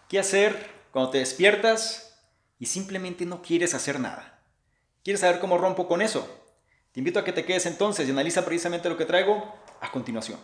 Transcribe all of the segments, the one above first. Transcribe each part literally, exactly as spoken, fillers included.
¿Qué hacer cuando te despiertas y simplemente no quieres hacer nada? ¿Quieres saber cómo rompo con eso? Te invito a que te quedes entonces y analiza precisamente lo que traigo a continuación.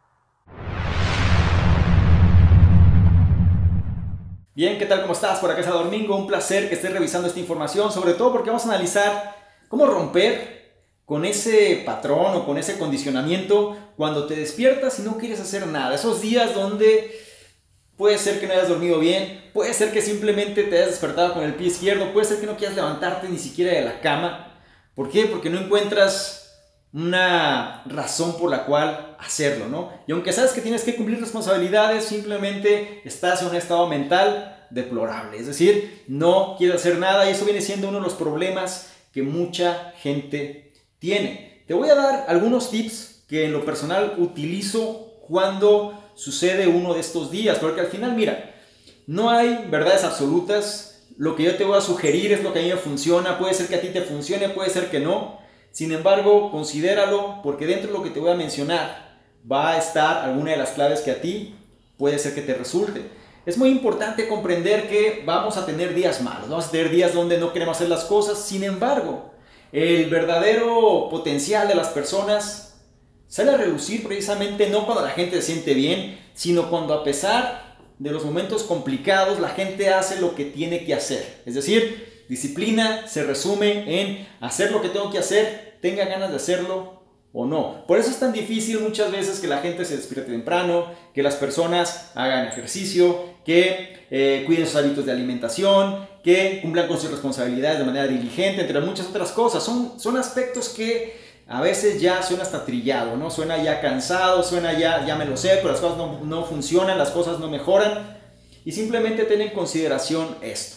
Bien, ¿qué tal? ¿Cómo estás? Por acá es Domingo. Un placer que estés revisando esta información, sobre todo porque vamos a analizar cómo romper con ese patrón o con ese condicionamiento cuando te despiertas y no quieres hacer nada. Esos días donde puede ser que no hayas dormido bien, puede ser que simplemente te hayas despertado con el pie izquierdo, puede ser que no quieras levantarte ni siquiera de la cama. ¿Por qué? Porque no encuentras una razón por la cual hacerlo, ¿no? Y aunque sabes que tienes que cumplir responsabilidades, simplemente estás en un estado mental deplorable. Es decir, no quieres hacer nada y eso viene siendo uno de los problemas que mucha gente tiene. Te voy a dar algunos tips que en lo personal utilizo cuando sucede uno de estos días, porque al final, mira, no hay verdades absolutas. Lo que yo te voy a sugerir es lo que a mí me funciona. Puede ser que a ti te funcione, puede ser que no. Sin embargo, considéralo, porque dentro de lo que te voy a mencionar va a estar alguna de las claves que a ti puede ser que te resulte. Es muy importante comprender que vamos a tener días malos, vamos a tener días donde no queremos hacer las cosas. Sin embargo, el verdadero potencial de las personas sale a relucir precisamente no cuando la gente se siente bien, sino cuando a pesar de los momentos complicados la gente hace lo que tiene que hacer. Es decir, disciplina se resume en hacer lo que tengo que hacer, tenga ganas de hacerlo o no. Por eso es tan difícil muchas veces que la gente se despierte temprano, que las personas hagan ejercicio, que eh, cuiden sus hábitos de alimentación, que cumplan con sus responsabilidades de manera diligente, entre muchas otras cosas. Son, son aspectos que a veces ya suena hasta trillado, ¿no? Suena ya cansado, suena ya, ya me lo sé, pero las cosas no, no funcionan, las cosas no mejoran. Y simplemente ten en consideración esto.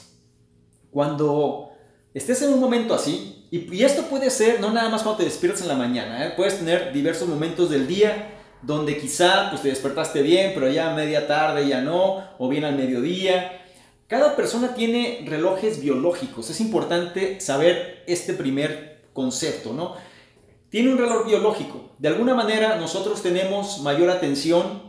Cuando estés en un momento así, y, y esto puede ser no nada más cuando te despiertas en la mañana, ¿eh? Puedes tener diversos momentos del día donde quizá pues, te despertaste bien, pero ya a media tarde ya no, o bien al mediodía. Cada persona tiene relojes biológicos. Es importante saber este primer concepto, ¿no? Tiene un reloj biológico. De alguna manera nosotros tenemos mayor atención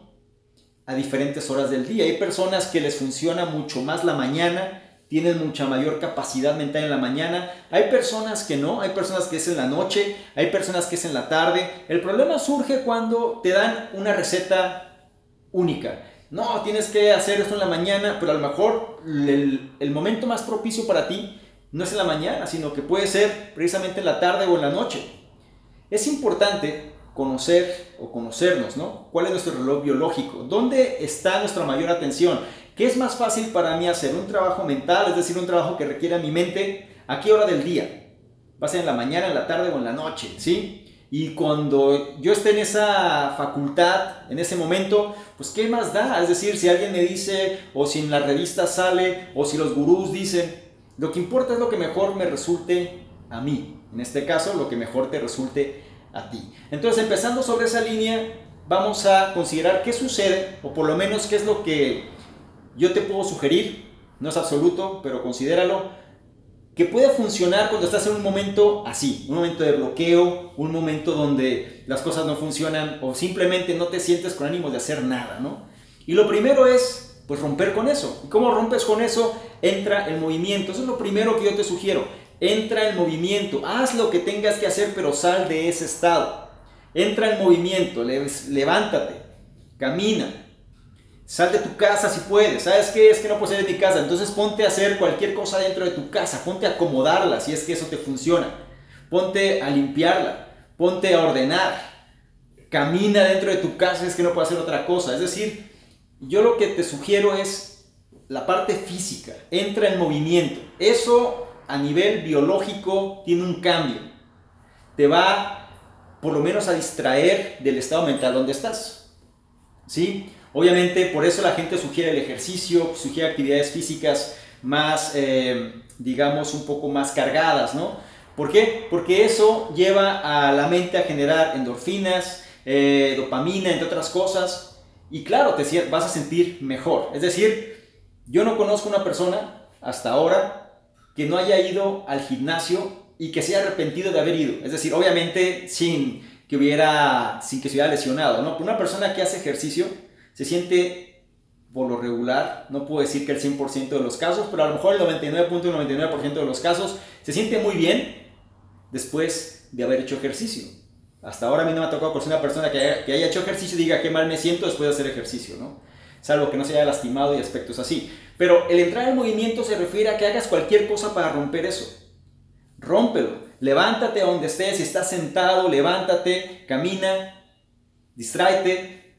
a diferentes horas del día. Hay personas que les funciona mucho más la mañana, tienen mucha mayor capacidad mental en la mañana. Hay personas que no, hay personas que es en la noche, hay personas que es en la tarde. El problema surge cuando te dan una receta única. No, tienes que hacer esto en la mañana, pero a lo mejor el, el momento más propicio para ti no es en la mañana, sino que puede ser precisamente en la tarde o en la noche. Es importante conocer o conocernos, ¿no? ¿Cuál es nuestro reloj biológico? ¿Dónde está nuestra mayor atención? ¿Qué es más fácil para mí hacer? ¿Un trabajo mental, es decir, un trabajo que requiera mi mente? ¿A qué hora del día? ¿Va a ser en la mañana, en la tarde o en la noche? ¿Sí? Y cuando yo esté en esa facultad, en ese momento, pues ¿qué más da? Es decir, si alguien me dice, o si en la revista sale, o si los gurús dicen, lo que importa es lo que mejor me resulte a mí. En este caso, lo que mejor te resulte a ti. Entonces, empezando sobre esa línea, vamos a considerar qué sucede, o por lo menos qué es lo que yo te puedo sugerir. No es absoluto, pero considéralo, que puede funcionar cuando estás en un momento así, un momento de bloqueo, un momento donde las cosas no funcionan, o simplemente no te sientes con ánimo de hacer nada, ¿no? Y lo primero es, pues, romper con eso. ¿Y cómo rompes con eso? Entra el movimiento. Eso es lo primero que yo te sugiero. Entra en movimiento, haz lo que tengas que hacer, pero sal de ese estado. Entra en movimiento, levántate, camina, sal de tu casa si puedes. ¿Sabes qué? Es que no puedes salir de mi casa, entonces ponte a hacer cualquier cosa dentro de tu casa, ponte a acomodarla si es que eso te funciona, ponte a limpiarla, ponte a ordenar, camina dentro de tu casa si es que no puedes hacer otra cosa. Es decir, yo lo que te sugiero es la parte física, entra en movimiento. Eso a nivel biológico tiene un cambio. Te va por lo menos a distraer del estado mental donde estás. ¿Sí? Obviamente por eso la gente sugiere el ejercicio, sugiere actividades físicas más, eh, digamos, un poco más cargadas, ¿no? ¿Por qué? Porque eso lleva a la mente a generar endorfinas, eh, dopamina, entre otras cosas. Y claro, te vas a sentir mejor. Es decir, yo no conozco una persona hasta ahora que no haya ido al gimnasio y que se haya arrepentido de haber ido. Es decir, obviamente sin que, hubiera, sin que se hubiera lesionado, ¿no? Una persona que hace ejercicio se siente por lo regular, no puedo decir que el cien por ciento de los casos, pero a lo mejor el noventa y nueve punto noventa y nueve por ciento de los casos se siente muy bien después de haber hecho ejercicio. Hasta ahora a mí no me ha tocado conocer una persona que haya, que haya hecho ejercicio y diga qué mal me siento después de hacer ejercicio, ¿no? Salvo que no se haya lastimado y aspectos así. Pero el entrar en movimiento se refiere a que hagas cualquier cosa para romper eso. Rómpelo. Levántate a donde estés. Si estás sentado, levántate, camina, distráete.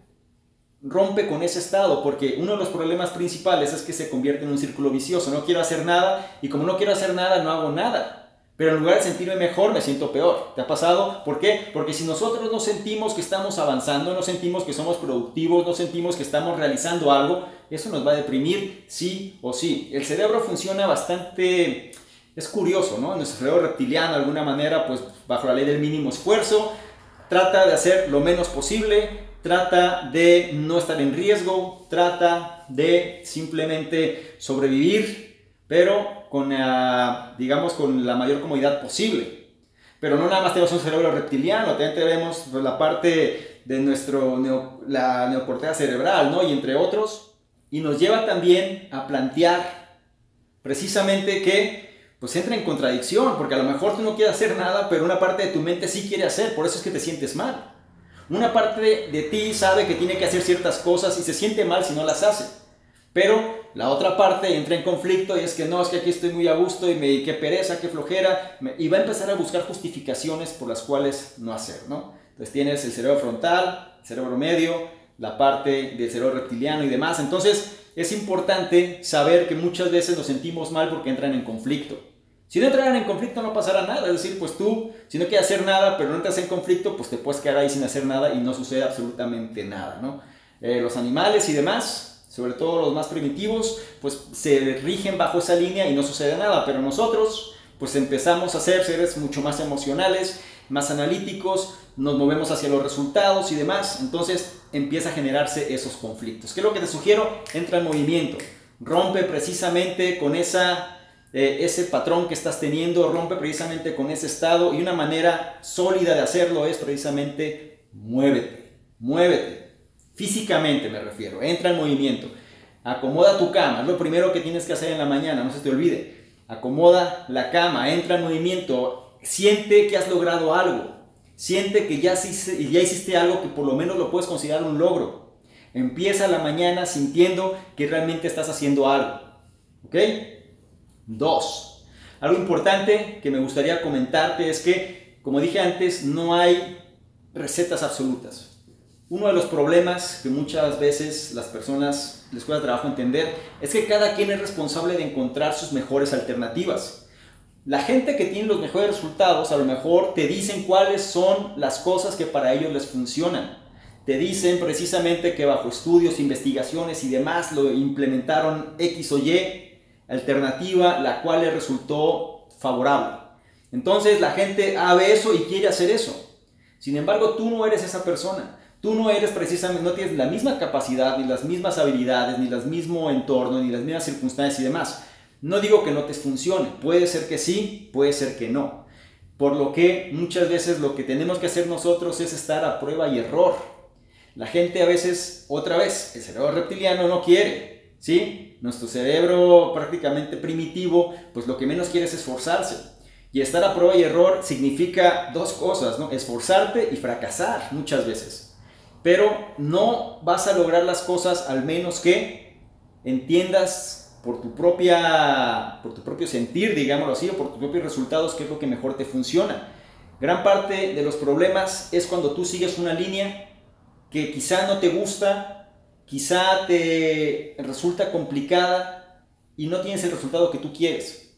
Rompe con ese estado, porque uno de los problemas principales es que se convierte en un círculo vicioso. No quiero hacer nada y como no quiero hacer nada, no hago nada. Pero en lugar de sentirme mejor, me siento peor. ¿Te ha pasado? ¿Por qué? Porque si nosotros no sentimos que estamos avanzando, no sentimos que somos productivos, no sentimos que estamos realizando algo, eso nos va a deprimir sí o sí. El cerebro funciona bastante... Es curioso, ¿no? Nuestro cerebro reptiliano, de alguna manera, pues bajo la ley del mínimo esfuerzo, trata de hacer lo menos posible, trata de no estar en riesgo, trata de simplemente sobrevivir, pero con, uh, digamos, con la mayor comodidad posible. Pero no nada más tenemos un cerebro reptiliano, también tenemos pues, la parte de nuestro, neo, la neocorteza cerebral, ¿no? Y entre otros, y nos lleva también a plantear precisamente que pues entra en contradicción, porque a lo mejor tú no quieres hacer nada, pero una parte de tu mente sí quiere hacer, por eso es que te sientes mal. Una parte de ti sabe que tiene que hacer ciertas cosas y se siente mal si no las hace. Pero la otra parte entra en conflicto y es que no, es que aquí estoy muy a gusto y me, qué pereza, qué flojera. Me, y va a empezar a buscar justificaciones por las cuales no hacer, ¿no? Entonces tienes el cerebro frontal, el cerebro medio, la parte del cerebro reptiliano y demás. Entonces es importante saber que muchas veces nos sentimos mal porque entran en conflicto. Si no entraran en conflicto no pasará nada, es decir, pues tú, si no quieres hacer nada, pero no entras en conflicto, pues te puedes quedar ahí sin hacer nada y no sucede absolutamente nada, ¿no? Eh, los animales y demás, sobre todo los más primitivos, pues se rigen bajo esa línea y no sucede nada, pero nosotros, pues empezamos a ser seres mucho más emocionales, más analíticos, nos movemos hacia los resultados y demás, entonces empieza a generarse esos conflictos. ¿Qué es lo que te sugiero? Entra en movimiento, rompe precisamente con esa... Eh, ese patrón que estás teniendo, rompe precisamente con ese estado y una manera sólida de hacerlo es precisamente muévete, muévete, físicamente me refiero, entra en movimiento, acomoda tu cama, es lo primero que tienes que hacer en la mañana, no se te olvide, acomoda la cama, entra en movimiento, siente que has logrado algo, siente que ya, ya hiciste algo que por lo menos lo puedes considerar un logro, empieza la mañana sintiendo que realmente estás haciendo algo, ¿ok? Dos, algo importante que me gustaría comentarte es que, como dije antes, no hay recetas absolutas. Uno de los problemas que muchas veces las personas les cuesta trabajo entender es que cada quien es responsable de encontrar sus mejores alternativas. La gente que tiene los mejores resultados a lo mejor te dicen cuáles son las cosas que para ellos les funcionan. Te dicen precisamente que bajo estudios, investigaciones y demás lo implementaron X o Y alternativa, la cual le resultó favorable. Entonces la gente ve eso y quiere hacer eso. Sin embargo, tú no eres esa persona. Tú no eres precisamente, no tienes la misma capacidad, ni las mismas habilidades, ni el mismo entorno, ni las mismas circunstancias y demás. No digo que no te funcione. Puede ser que sí, puede ser que no. Por lo que muchas veces lo que tenemos que hacer nosotros es estar a prueba y error. La gente a veces, otra vez, el cerebro reptiliano no quiere. ¿Sí? Nuestro cerebro prácticamente primitivo, pues lo que menos quiere es esforzarse. Y estar a prueba y error significa dos cosas, ¿no? Esforzarte y fracasar muchas veces. Pero no vas a lograr las cosas al menos que entiendas por tu, propia, por tu propio sentir, digámoslo así, o por tus propios resultados qué es lo que mejor te funciona. Gran parte de los problemas es cuando tú sigues una línea que quizá no te gusta, quizá te resulta complicada y no tienes el resultado que tú quieres.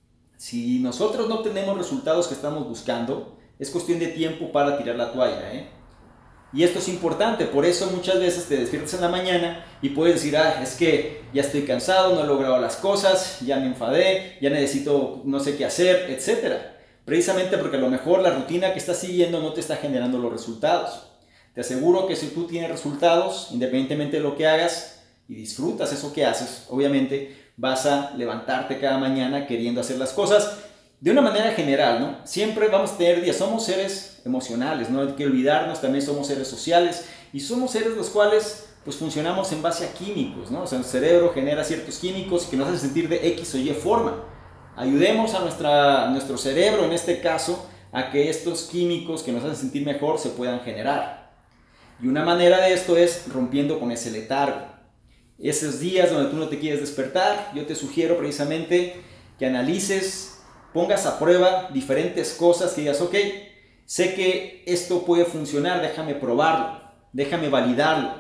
Si nosotros no obtenemos resultados que estamos buscando, es cuestión de tiempo para tirar la toalla, ¿eh? Y esto es importante, por eso muchas veces te despiertas en la mañana y puedes decir, ah, es que ya estoy cansado, no he logrado las cosas, ya me enfadé, ya necesito no sé qué hacer, etcétera. Precisamente porque a lo mejor la rutina que estás siguiendo no te está generando los resultados. Te aseguro que si tú tienes resultados, independientemente de lo que hagas, y disfrutas eso que haces, obviamente vas a levantarte cada mañana queriendo hacer las cosas de una manera general, ¿no? Siempre vamos a tener días, somos seres emocionales, no hay que olvidarnos, también somos seres sociales, y somos seres los cuales pues funcionamos en base a químicos, ¿no? O sea, el cerebro genera ciertos químicos que nos hacen sentir de X o Y forma. Ayudemos a, nuestra, a nuestro cerebro, en este caso, a que estos químicos que nos hacen sentir mejor se puedan generar. Y una manera de esto es rompiendo con ese letargo. Esos días donde tú no te quieres despertar, yo te sugiero precisamente que analices, pongas a prueba diferentes cosas, que digas, ok, sé que esto puede funcionar, déjame probarlo, déjame validarlo.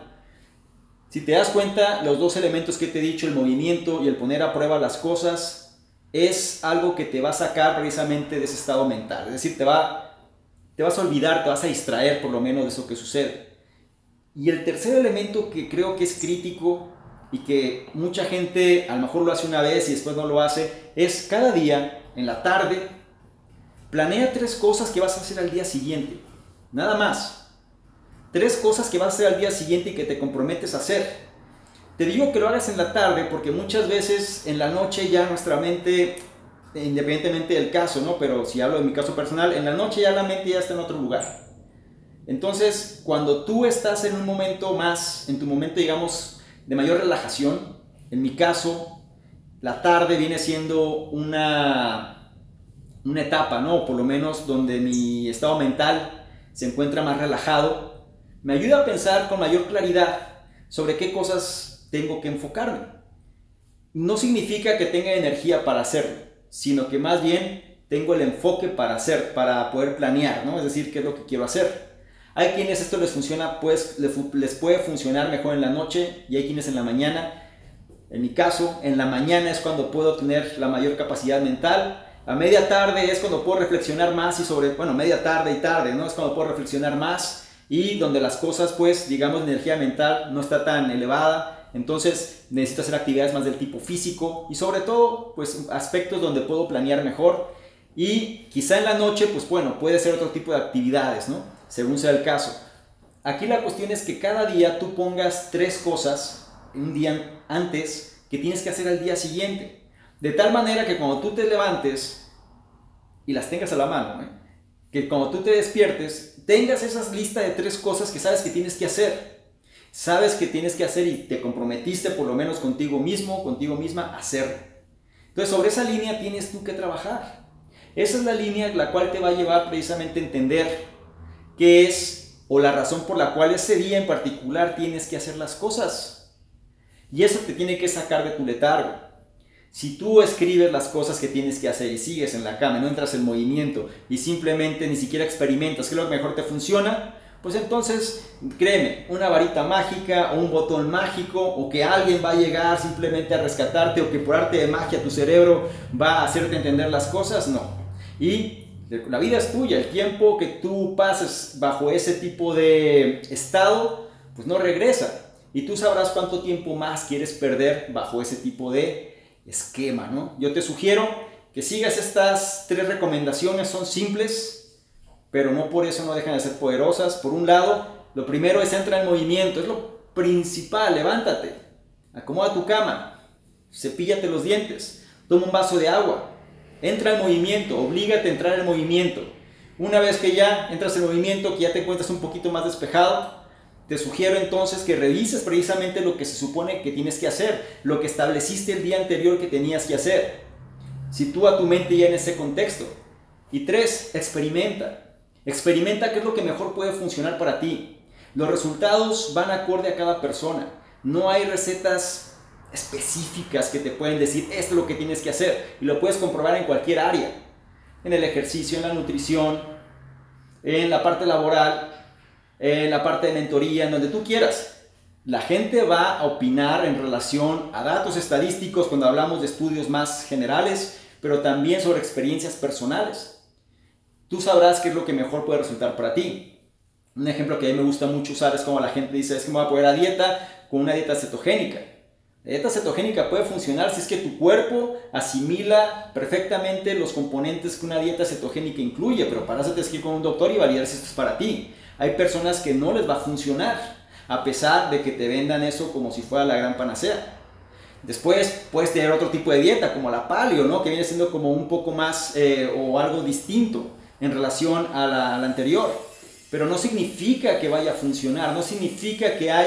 Si te das cuenta, los dos elementos que te he dicho, el movimiento y el poner a prueba las cosas, es algo que te va a sacar precisamente de ese estado mental. Es decir, te, va, te vas a olvidar, te vas a distraer por lo menos de eso que sucede. Y el tercer elemento que creo que es crítico y que mucha gente a lo mejor lo hace una vez y después no lo hace, es cada día, en la tarde, planea tres cosas que vas a hacer al día siguiente. Nada más. Tres cosas que vas a hacer al día siguiente y que te comprometes a hacer. Te digo que lo hagas en la tarde porque muchas veces en la noche ya nuestra mente, independientemente del caso, ¿no? Pero si hablo de mi caso personal, en la noche ya la mente ya está en otro lugar. Entonces, cuando tú estás en un momento más, en tu momento, digamos, de mayor relajación, en mi caso, la tarde viene siendo una, una etapa, ¿no? Por lo menos donde mi estado mental se encuentra más relajado, me ayuda a pensar con mayor claridad sobre qué cosas tengo que enfocarme. No significa que tenga energía para hacerlo, sino que más bien tengo el enfoque para hacer, para poder planear, ¿no? Es decir, qué es lo que quiero hacer. Hay quienes esto les funciona, pues les puede funcionar mejor en la noche y hay quienes en la mañana. En mi caso, en la mañana es cuando puedo tener la mayor capacidad mental. A media tarde es cuando puedo reflexionar más y sobre, bueno, media tarde y tarde, ¿no? Es cuando puedo reflexionar más y donde las cosas, pues, digamos, la energía mental no está tan elevada. Entonces necesito hacer actividades más del tipo físico y sobre todo, pues, aspectos donde puedo planear mejor. Y quizá en la noche, pues bueno, puede ser otro tipo de actividades, ¿no? Según sea el caso. Aquí la cuestión es que cada día tú pongas tres cosas un día antes que tienes que hacer al día siguiente. De tal manera que cuando tú te levantes y las tengas a la mano, ¿eh? que cuando tú te despiertes, tengas esas listas de tres cosas que sabes que tienes que hacer. Sabes que tienes que hacer y te comprometiste por lo menos contigo mismo, contigo misma, a hacerlo. Entonces sobre esa línea tienes tú que trabajar. Esa es la línea la cual te va a llevar precisamente a entender qué es o la razón por la cual ese día en particular tienes que hacer las cosas. Y eso te tiene que sacar de tu letargo. Si tú escribes las cosas que tienes que hacer y sigues en la cama, no entras en movimiento y simplemente ni siquiera experimentas qué es lo que mejor te funciona, pues entonces, créeme, una varita mágica o un botón mágico o que alguien va a llegar simplemente a rescatarte o que por arte de magia tu cerebro va a hacerte entender las cosas, no. Y la vida es tuya, el tiempo que tú pases bajo ese tipo de estado, pues no regresa. Y tú sabrás cuánto tiempo más quieres perder bajo ese tipo de esquema, ¿no? Yo te sugiero que sigas estas tres recomendaciones, son simples, pero no por eso no dejan de ser poderosas. Por un lado, lo primero es entrar en movimiento, es lo principal, levántate, acomoda tu cama, cepíllate los dientes, toma un vaso de agua. Entra en movimiento, oblígate a entrar en movimiento. Una vez que ya entras en movimiento, que ya te encuentras un poquito más despejado, te sugiero entonces que revises precisamente lo que se supone que tienes que hacer, lo que estableciste el día anterior que tenías que hacer. Sitúa tu mente ya en ese contexto. Y tres, experimenta. Experimenta qué es lo que mejor puede funcionar para ti. Los resultados van acorde a cada persona. No hay recetas específicas que te pueden decir esto es lo que tienes que hacer y lo puedes comprobar en cualquier área, en el ejercicio, en la nutrición, en la parte laboral, en la parte de mentoría, en donde tú quieras. La gente va a opinar en relación a datos estadísticos cuando hablamos de estudios más generales, pero también sobre experiencias personales. Tú sabrás qué es lo que mejor puede resultar para ti. Un ejemplo que a mí me gusta mucho usar es como la gente dice, es que me voy a poner a dieta con una dieta cetogénica. La dieta cetogénica puede funcionar si es que tu cuerpo asimila perfectamente los componentes que una dieta cetogénica incluye, pero para eso tienes que ir con un doctor y validar si esto es para ti. Hay personas que no les va a funcionar, a pesar de que te vendan eso como si fuera la gran panacea. Después puedes tener otro tipo de dieta, como la paleo, ¿no? Que viene siendo como un poco más eh, o algo distinto en relación a la, a la anterior. Pero no significa que vaya a funcionar, no significa que hay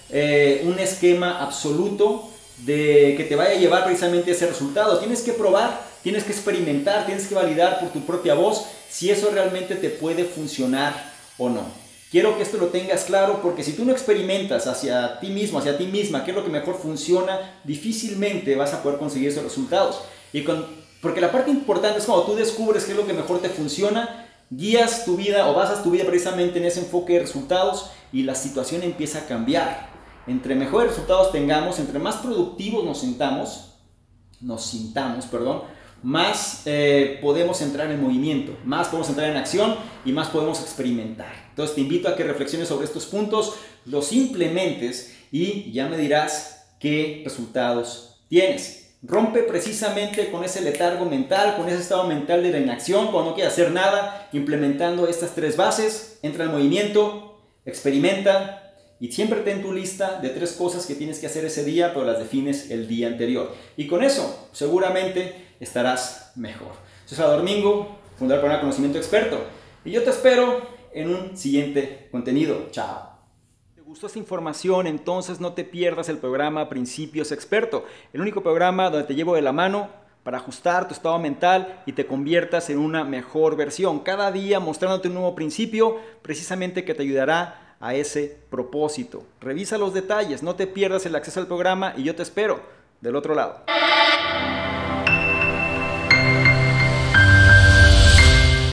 eh, un esquema absoluto de que te vaya a llevar precisamente a ese resultado. Tienes que probar, tienes que experimentar, tienes que validar por tu propia voz si eso realmente te puede funcionar o no. Quiero que esto lo tengas claro, porque si tú no experimentas hacia ti mismo, hacia ti misma, qué es lo que mejor funciona, difícilmente vas a poder conseguir esos resultados. Y con, porque la parte importante es cuando tú descubres qué es lo que mejor te funciona, guías tu vida o basas tu vida precisamente en ese enfoque de resultados y la situación empieza a cambiar. Entre mejores resultados tengamos, entre más productivos nos sintamos, nos sintamos, perdón, más eh, podemos entrar en movimiento, más podemos entrar en acción y más podemos experimentar. Entonces te invito a que reflexiones sobre estos puntos, los implementes y ya me dirás qué resultados tienes. Rompe precisamente con ese letargo mental, con ese estado mental de la inacción, cuando no quieres hacer nada, implementando estas tres bases. Entra en movimiento, experimenta y siempre ten tu lista de tres cosas que tienes que hacer ese día, pero las defines el día anterior. Y con eso seguramente estarás mejor. Soy Salvador Mingo, fundador del programa Conocimiento Experto, y yo te espero en un siguiente contenido. Chao. ¿Te gustó esta información? Entonces no te pierdas el programa Principios Experto, el único programa donde te llevo de la mano para ajustar tu estado mental y te conviertas en una mejor versión. Cada día mostrándote un nuevo principio, precisamente que te ayudará a ese propósito. Revisa los detalles, no te pierdas el acceso al programa y yo te espero del otro lado.